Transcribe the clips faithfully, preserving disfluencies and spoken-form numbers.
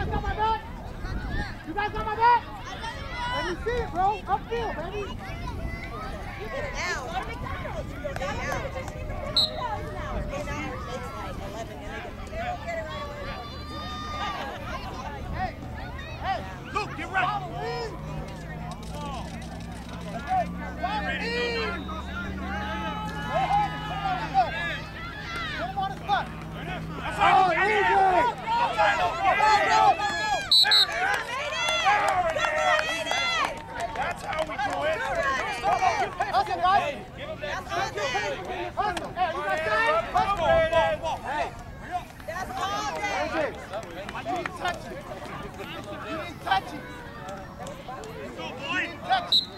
guys got my back? You guys got my back? Let me see it, bro. Upfield, baby. You get it now. Go to McDonald's. You go down now. Just keep it two dollars an hour. Eight hours makes like eleven, and they get it right away. Hey, hey, Luke, get right. follow me. Follow me. Put him on his butt. That's Oh, right. easy. That's how we do it. Hustle, guys. Give him that. Hustle. Hey, you guys saying? Hustle. Hey. That's all day. You didn't touch it. You didn't touch it. Go, boy. You didn't touch it.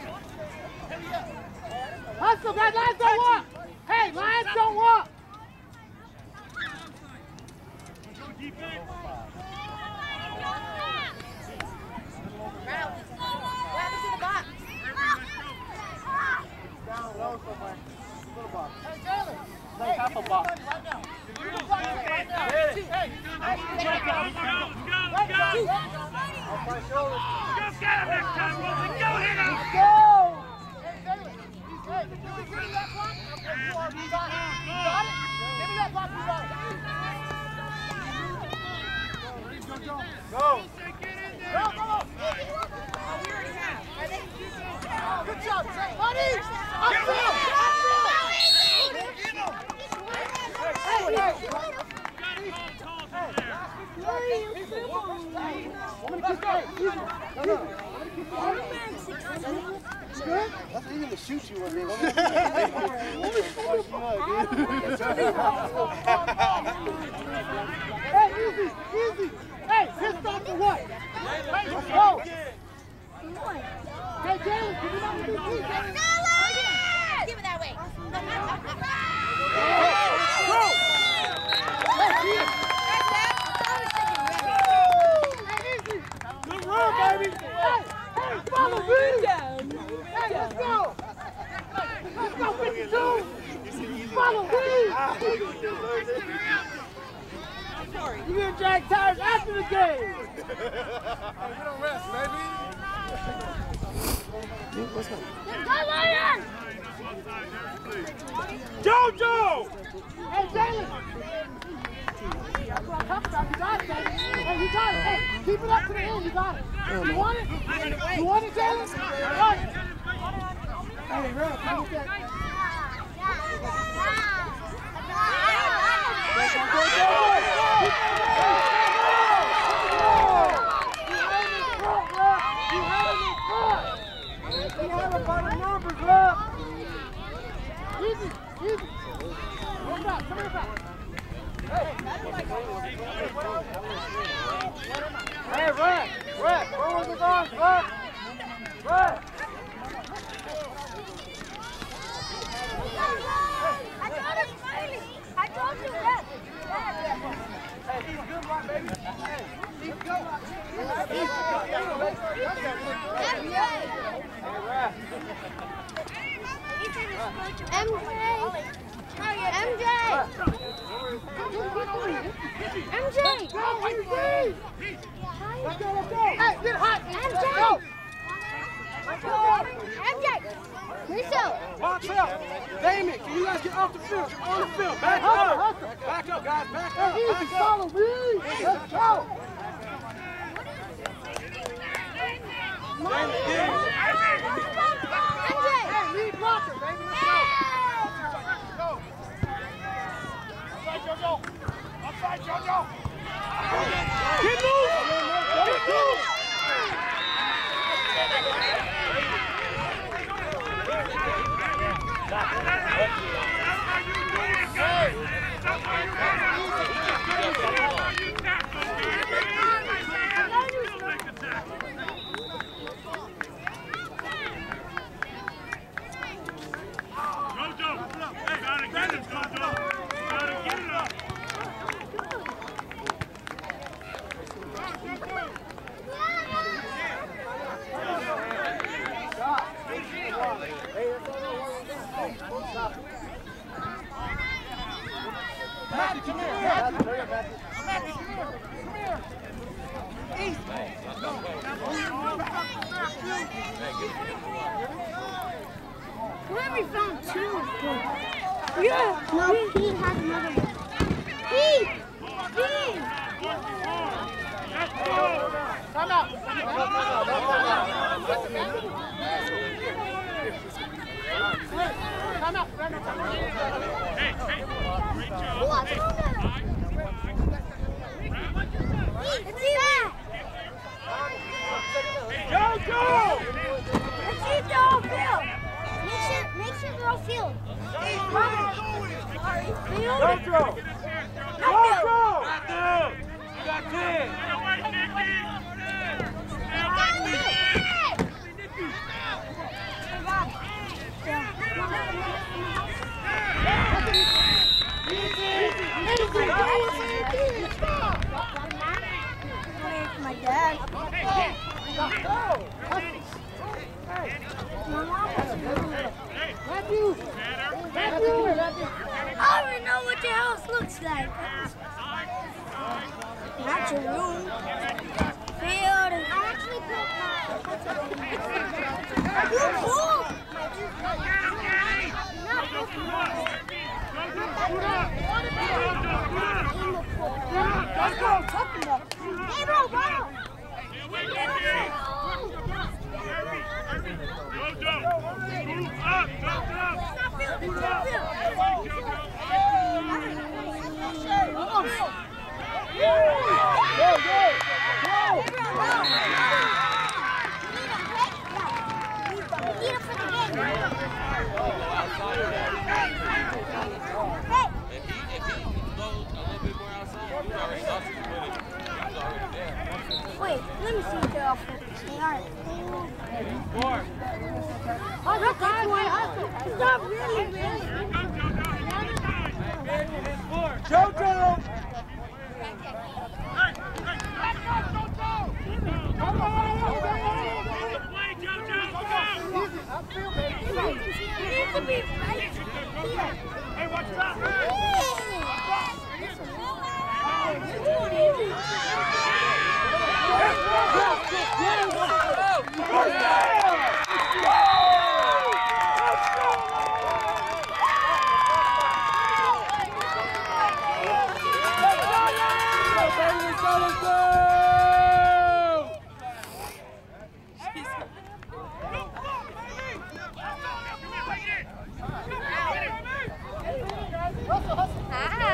Hustle, guys. Lions don't walk. Hey, Lions don't walk. Go defense. Round. What happened to the box? Down low somewhere. Little box. Hey, Taylor. Play half a box. Right now. Hey. Hey. Let's go, let's go, let's go. Off my shoulders. Go get him next time, Wilson. Go hit him. Go! Hey, Taylor. Hey, did you give me that block? Okay, you are. You got it. You got it? Give me that block. You got it. Go. Go, go, go. Good job, Trey. Buddy! Upfield! Hey, hey. Good? That's even to shoot you with me. Hey, easy, easy. Hey, pissed off for what? Let's go. Hey, Jalen, give me that M V P, Jalen. Give it that way. Go! Hey, easy. Good run, baby. Hey, hey, follow me. Hey, let's go. Let's go, fifty-two. Follow me. You gonna drag tires after the game. Hey, you don't rest, baby. What's up? Go, Lions! Jojo! Hey, Jalen! That's what I'm talking about. You got it, Jalen. Hey, you got it. Hey, keep it up to the end. You got it. You want it? You want it, Jalen? Right. Hey, bro, come with that. Go, go, go, go! We have a bunch of numbers left. Easy, easy. Come back, come here back. Hey, hey, Red, Red, where was the guns, Red? Red. I told him Smiley. I told you that. Hey, he's good, right, baby? Hey, let's go. M J! M J! M J! Go, easy! Let's go, let's go! Hey, get hot! M J! Let's go! M J! Rizzo! Box out! Damon, can you guys get off the field? You're on the field. Back up! Back up, guys. Back up. Easy, follow me! Let's go! M J! Hey, lead blocker, baby. Let's go! Outside, JoJo! Outside, JoJo! Get loose! Get loose! Matthew, come here. Matthew, come here. Matthew, come here. Come here. Whoever found two. Yeah. No, he has another one. He. He. Come out. Come out. Hey, hey, great job. What's Hey, wrong with him? It's that. Jojo! Let's see if they're all filled. Make sure, make sure they're all filled. Filled? Jojo! Not filled. You got ten. Stay away, Nicky. Stay away, Nicky. My dad. Matthew. Matthew. I don't even know what your house looks like. Not your room. Field. I actually built mine. You cool. That's what I'm talking about. Hey, bro, bro. Jojo! Move up, Jojo! Stop field. Stop field. Go, go, go. Need him for the game. Hey. If he, if he goes a little bit more outside, he's already lost his minute. He's already there. Wait, let me see if they're all filled. They aren't. Four. Look, that's one. It's not really, really. Jojo. Play, Jojo! You need to be right here. Hey, watch that! Hi.